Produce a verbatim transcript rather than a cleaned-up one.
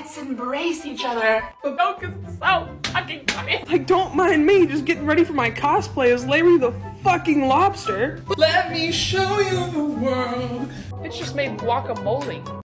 let's embrace each other. The milk is so fucking funny. Like, don't mind me, just getting ready for my cosplay as Larry the fucking Lobster. Let me show you the world. It's just made guacamole.